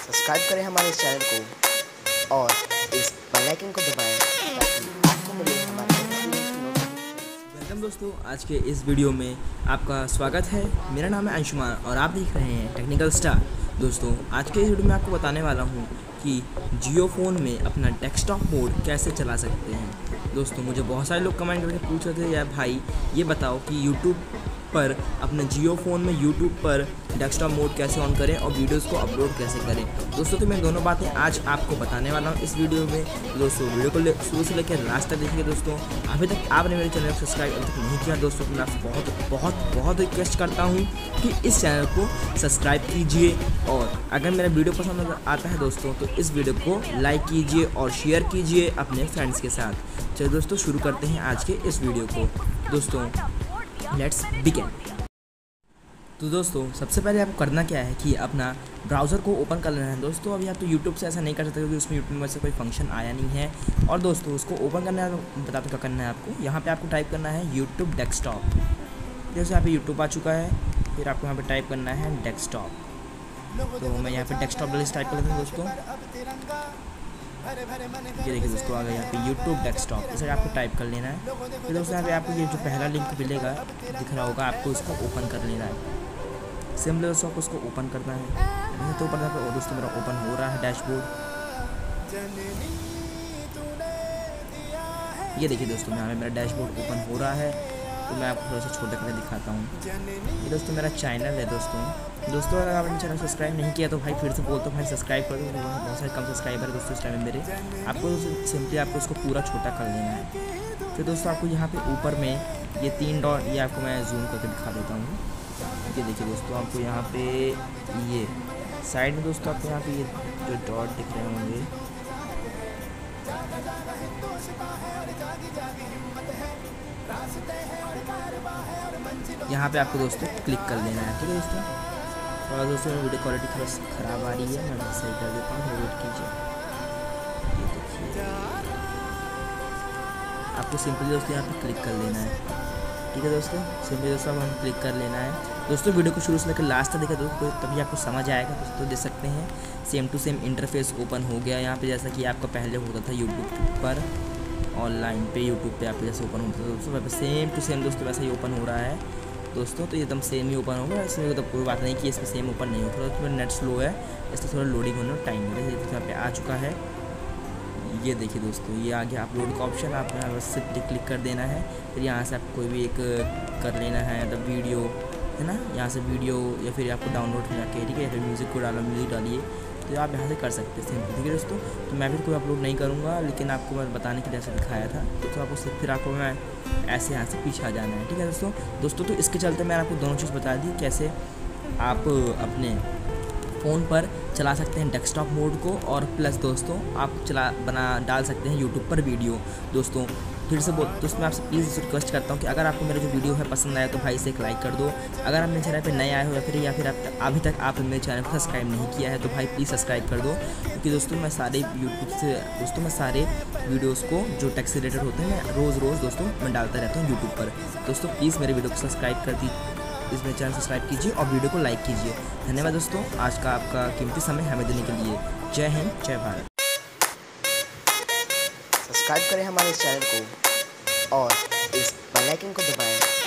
Subscribe करें हमारे इस चैनल को और इस बेल आइकन को दबाएं ताकि आपको मिले हमारे वेलकम दोस्तों, आज के इस वीडियो में आपका स्वागत है। मेरा नाम है अंशुमान और आप देख रहे हैं टेक्निकल स्टार। दोस्तों, आज के इस वीडियो में आपको बताने वाला हूं कि जियो फ़ोन में अपना डेस्कटॉप मोड कैसे चला सकते हैं। दोस्तों, मुझे बहुत सारे लोग कमेंट करके पूछ रहे थे, यार भाई ये बताओ कि यूट्यूब पर अपने जियो फ़ोन में यूट्यूब पर डेस्कटॉप मोड कैसे ऑन करें और वीडियोस को अपलोड कैसे करें। दोस्तों, तो मैं दोनों बातें आज आपको बताने वाला हूं इस वीडियो में। दोस्तों, वीडियो को शुरू से लेकर लास्ट तक देखिए। दोस्तों, अभी तक आपने मेरे चैनल को सब्सक्राइब अभी तक नहीं किया दोस्तों, तो मैं आपसे बहुत बहुत बहुत रिक्वेस्ट करता हूँ कि इस चैनल को सब्सक्राइब कीजिए और अगर मेरा वीडियो पसंद आता है दोस्तों तो इस वीडियो को लाइक कीजिए और शेयर कीजिए अपने फ्रेंड्स के साथ। चलिए दोस्तों, शुरू करते हैं आज के इस वीडियो को। दोस्तों, लेट्स बिगिन। तो दोस्तों, सबसे पहले आपको करना क्या है कि अपना ब्राउज़र को ओपन कर लेना है। दोस्तों, अभी आप तो यूट्यूब से ऐसा नहीं कर सकते क्योंकि उसमें यूट्यूब में से कोई फंक्शन आया नहीं है। और दोस्तों, उसको ओपन करना है, बताते तो क्या करना है आपको। यहाँ पे आपको टाइप करना है यूट्यूब डेस्कटॉप। जैसे यहाँ पे यूट्यूब आ चुका है, फिर आपको यहाँ पे टाइप करना है डेस्कटॉप। तो मैं यहाँ पे डेस्कटॉप लिस्ट टाइप कर लेता हूँ दोस्तों। ये देखिए दोस्तों, आ गया यहाँ पे यूट्यूब डेस्कटॉप। इसे आपको टाइप कर लेना है। फिर दोस्तों, यहाँ पे आपको ये जो पहला लिंक मिलेगा दिख रहा होगा, आपको इसको ओपन कर लेना है। सिंपली दोस्तों आपको उसको ओपन करना है। तो ऊपर और दोस्तों मेरा ओपन हो रहा है डैशबोर्ड। ये देखिए दोस्तों, यहाँ पे मेरा डैशबोर्ड ओपन हो रहा है। तो मैं आपको थोड़ा सा छोटा करके दिखाता हूँ। ये दोस्तों मेरा चैनल है। दोस्तों अगर आपने चैनल सब्सक्राइब नहीं किया तो भाई फिर से बोलता हूँ भाई सब्सक्राइब कर दो। बहुत सारे कम सब्सक्राइबर है दोस्तों इस टाइम मेरे। आपको सिंपली आपको उसको पूरा छोटा कर लेना है। फिर दोस्तों आपको यहाँ पे ऊपर में ये 3 डॉट, ये आपको मैं जूम करके दिखा देता हूँ। ये देखिए दोस्तों, आपको यहाँ पे ये साइड में दोस्तों आपको यहाँ पे ये जो डॉट दिख रहे होंगे, यहाँ पे आपको दोस्तों क्लिक कर लेना है। ठीक है दोस्तों, थोड़ा दोस्तों वीडियो क्वालिटी थोड़ा ख़राब आ रही है, मैं सही कर देता हूँ, वेट कीजिए। ये देखिए, आपको सिंपली दोस्तों यहाँ पे क्लिक कर लेना है। ठीक है दोस्तों, सिंपली दोस्तों अब हम क्लिक कर लेना है। दोस्तों, वीडियो को शुरू से लेकर लास्ट तक देखा दोस्तों, तभी आपको समझ आएगा। दोस्तों देख सकते हैं same to same interface open हो गया यहाँ पे, जैसा कि आपका पहले होता था यूट्यूब पर ऑनलाइन पे, यूट्यूब पे आपको जैसे ओपन होता था दोस्तों, सेम टू सेम दोस्तों वैसा ही ओपन हो रहा है दोस्तों। तो एकदम सेम ही ओपन होगा, इसमें तो कोई बात नहीं कि इसमें सेम ओपन नहीं होगा। थोड़ा नेट स्लो है, इसलिए थोड़ा लोडिंग होने में टाइम लगेगा। जैसे यहाँ पे आ चुका है, ये देखिए दोस्तों, ये आगे अपलोड का ऑप्शन, आप यहाँ बस सिंपली क्लिक कर देना है। फिर यहाँ से आपको कोई भी एक कर लेना है, मतलब वीडियो है ना, यहाँ से वीडियो या फिर आपको डाउनलोड जाके, ठीक है, फिर म्यूज़िक को डालो, म्यूज़िक डालिए, तो आप यहाँ से कर सकते हैं सिंपली। ठीक है दोस्तों, तो मैं भी कोई अपलोड नहीं करूँगा, लेकिन आपको मैं बताने के लिए ऐसे दिखाया था। तो आपको फिर आपको मैं ऐसे यहाँ से पीछे आ जाना है। ठीक है दोस्तों, तो इसके चलते मैंने आपको दोनों चीज़ बता दी कैसे आप अपने फ़ोन पर चला सकते हैं डेस्कटॉप मोड को, और प्लस दोस्तों आप डाल सकते हैं यूट्यूब पर वीडियो। दोस्तों फिर से दोस्तों मैं आपसे प्लीज़ रिक्वेस्ट करता हूँ कि अगर आपको मेरा जो वीडियो है पसंद आया तो भाई इसे एक लाइक कर दो। अगर आप मेरे चैनल पे नए आए हो या फिर अभी तक आप मेरे चैनल को सब्सक्राइब नहीं किया है तो भाई प्लीज़ सब्सक्राइब कर दो, क्योंकि दोस्तों मैं सारे यूट्यूब से दोस्तों मैं सारे वीडियोज़ को जो टेक से रिलेटेड होते हैं मैं रोज़ दोस्तों मैं डालता रहता हूँ यूट्यूब पर। दोस्तों प्लीज़ मेरे वीडियो को सब्सक्राइब कर इस मेरे चैनल सब्सक्राइब कीजिए और वीडियो को लाइक कीजिए। धन्यवाद दोस्तों, आज का आपका कीमती समय हमें देने के लिए। जय हिंद, जय भारत। सब्सक्राइब करें हमारे इस चैनल को और इस बेल आइकन को दबाएं